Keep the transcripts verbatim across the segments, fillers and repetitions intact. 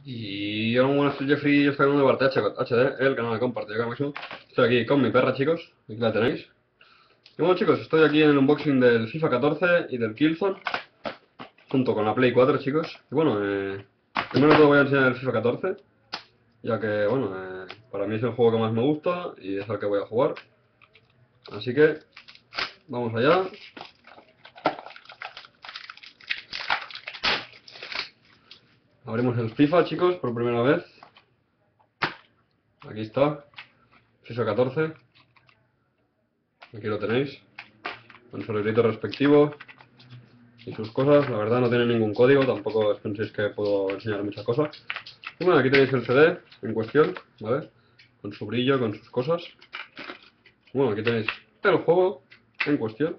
Y hola, muy buenas, soy Jeffrey y estoy en de parte H D, el canal de compartido que máximo. Estoy aquí con mi perra, chicos, aquí la tenéis. Y bueno, chicos, estoy aquí en el unboxing del FIFA catorce y del Killzone, junto con la Play cuatro, chicos. Y bueno, eh, primero de todo voy a enseñar el FIFA catorce, ya que, bueno, eh, para mí es el juego que más me gusta y es el que voy a jugar. Así que, vamos allá. Abrimos el FIFA, chicos, por primera vez. Aquí está, FIFA catorce. Aquí lo tenéis, con su librito respectivo y sus cosas. La verdad no tiene ningún código, tampoco os penséis que puedo enseñar muchas cosas. Y bueno, aquí tenéis el C D en cuestión, ¿vale? Con su brillo, con sus cosas. Bueno, aquí tenéis el juego en cuestión.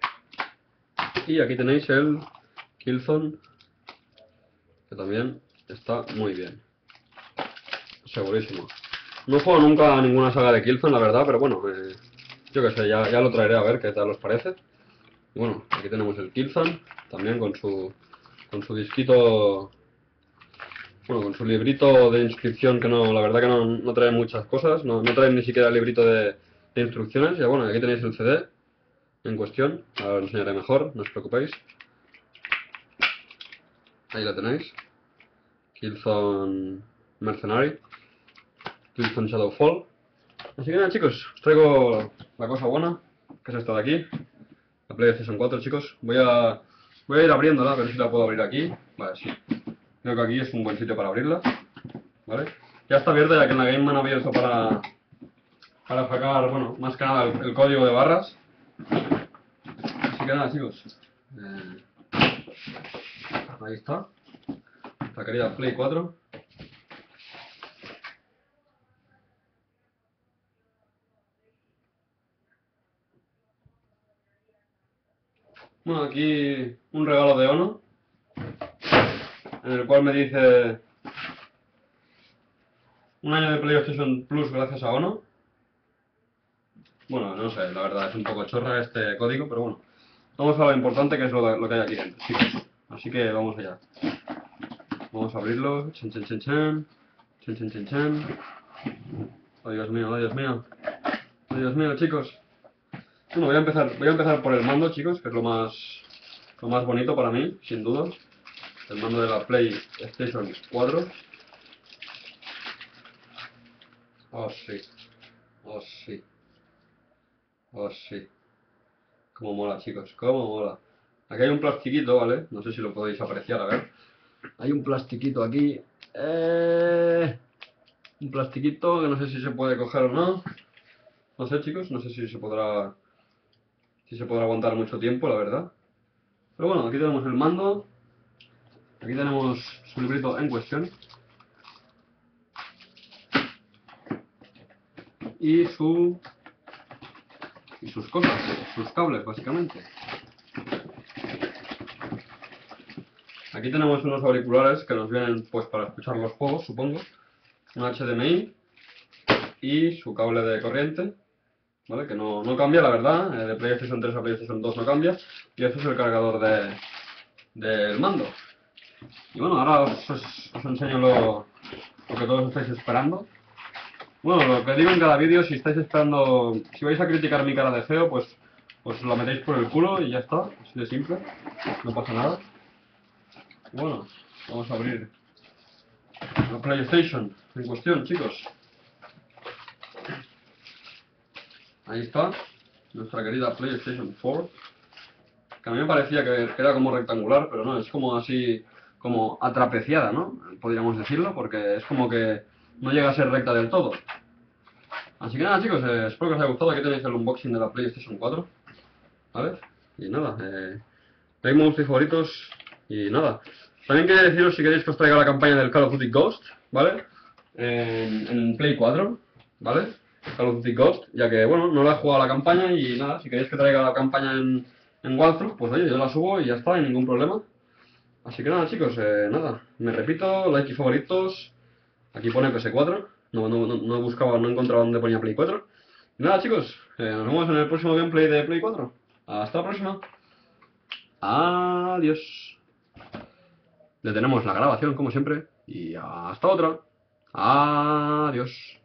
Y aquí tenéis el Killzone, que también está muy bien. Segurísimo. No he jugado nunca a ninguna saga de Killzone, la verdad, pero bueno, eh, yo que sé, ya, ya lo traeré a ver qué tal os parece. Y bueno, aquí tenemos el Killzone, también con su, con su disquito, bueno, con su librito de inscripción, que no, la verdad que no, no trae muchas cosas, no, no trae ni siquiera el librito de, de instrucciones. Y bueno, aquí tenéis el C D en cuestión, ahora lo enseñaré mejor, no os preocupéis. Ahí lo tenéis, Killzone Mercenary, Killzone Shadowfall. Así que nada, chicos, os traigo la cosa buena, que es esta de aquí, la PlayStation cuatro, chicos. Voy a, voy a ir abriéndola, a ver si la puedo abrir aquí. Vale, sí. Creo que aquí es un buen sitio para abrirla, ¿vale? Ya está abierta, ya que en la game me han abierto para, para sacar, bueno, más que nada el, el código de barras. Así que nada, chicos. Eh, ahí está. La querida Play cuatro. Bueno, aquí un regalo de Ono, en el cual me dice un año de PlayStation Plus gracias a Ono. Bueno, no sé, la verdad es un poco chorra este código, pero bueno. Vamos a lo importante, que es lo, lo que hay aquí dentro, chicos. Así que vamos allá. Vamos a abrirlo. Chen, chen, chen, chen. Chen, chen, chen, chen. Oh, Dios mío, oh, Dios mío. Oh, Dios mío, chicos. Bueno, voy a empezar, voy a empezar por el mando, chicos, que es lo más, lo más bonito para mí, sin duda. El mando de la PlayStation cuatro. Oh, sí. Oh, sí. Oh, sí. Cómo mola, chicos, cómo mola. Aquí hay un plastiquito, ¿vale? No sé si lo podéis apreciar, a ver. Hay un plastiquito aquí. Eh... Un plastiquito que no sé si se puede coger o no. No sé, chicos, no sé si se podrá... Si se podrá aguantar mucho tiempo, la verdad. Pero bueno, aquí tenemos el mando. Aquí tenemos su librito en cuestión. Y su... Y sus cosas, sus cables, básicamente. Aquí tenemos unos auriculares que nos vienen pues para escuchar los juegos, supongo. Un H D M I y su cable de corriente, ¿vale? Que no, no cambia, la verdad. Eh, de PlayStation tres a PlayStation dos no cambia. Y este es el cargador de, del mando. Y bueno, ahora os, os, os enseño lo, lo que todos estáis esperando. Bueno, lo que digo en cada vídeo, si estáis esperando, si vais a criticar mi cara de feo, pues os la metéis por el culo y ya está, así de simple, no pasa nada. Bueno, vamos a abrir la PlayStation en cuestión, chicos. Ahí está, nuestra querida PlayStation cuatro, que a mí me parecía que era como rectangular, pero no, es como así, como atrapeciada, ¿no? Podríamos decirlo, porque es como que no llega a ser recta del todo. Así que nada, chicos, eh, espero que os haya gustado. Aquí tenéis el unboxing de la PlayStation cuatro, ¿vale? Y nada, eh, tengo mis favoritos y nada. También quería deciros si queréis que os traiga la campaña del Call of Duty Ghost, ¿vale? En, en Play cuatro, ¿vale? Call of Duty Ghost, ya que, bueno, no la he jugado a la campaña y nada, si queréis que traiga la campaña en, en Walkthrough, pues oye, yo la subo y ya está, sin ningún problema. Así que nada, chicos, eh, nada, me repito, like y favoritos. Aquí pone P S cuatro, no, no, no, no he buscado, no he encontrado dónde ponía Play cuatro. Y nada, chicos, eh, nos vemos en el próximo gameplay de Play cuatro. Hasta la próxima. Adiós. detenemos la grabación como siempre y hasta otra. Adiós.